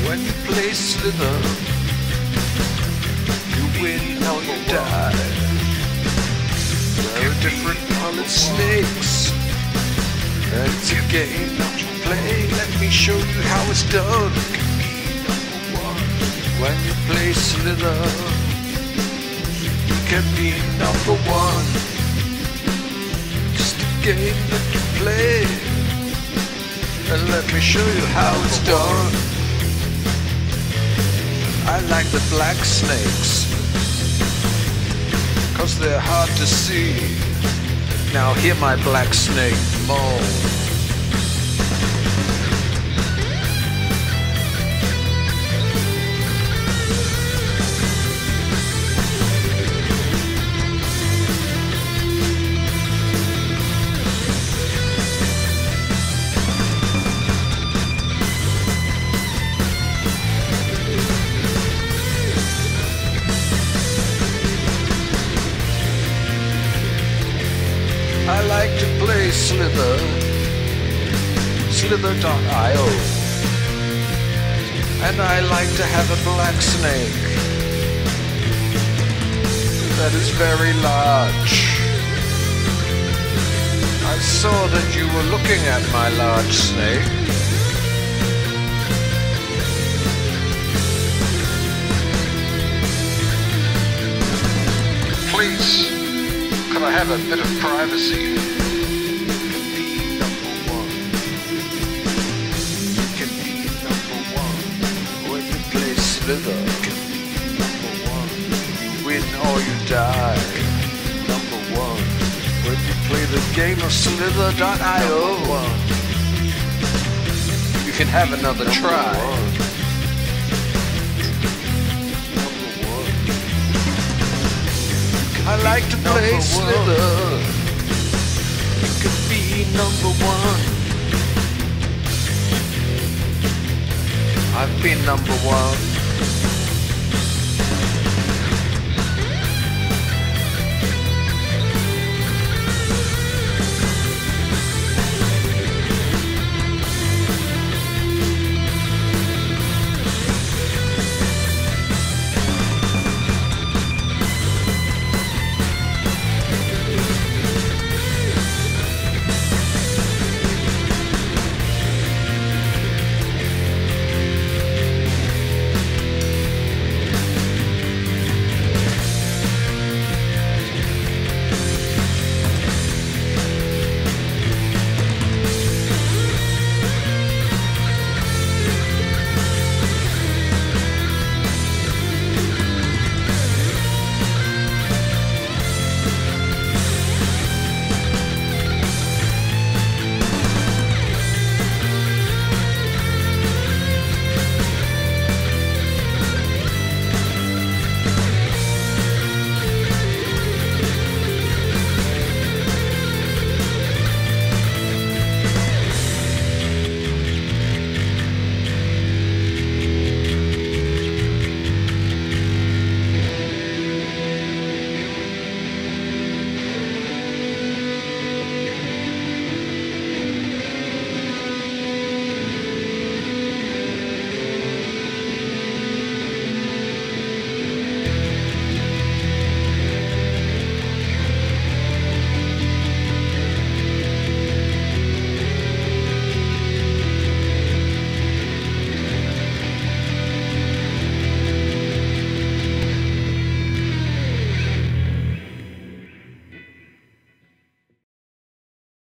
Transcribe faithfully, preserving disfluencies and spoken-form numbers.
When you play Slither, you win or you die. There are different colored snakes, and it's a game that you play. Let me show you how it's done. When you play Slither, you can be number one. Just a game that you play, and let me show you how it's done. I like the black snakes, cause they're hard to see. Now hear my black snake moan. I like to play Slither, Slither dot i o, and I like to have a black snake that is very large. I saw that you were looking at my large snake. Please, could I have a bit of privacy? Be number one. You can be number one. When you play Slither, you can be number one. You win or you die. Number one. When you play the game of Slither dot i o, you can have another number try. One. I like to play Slither. You can be number one. I've been number one.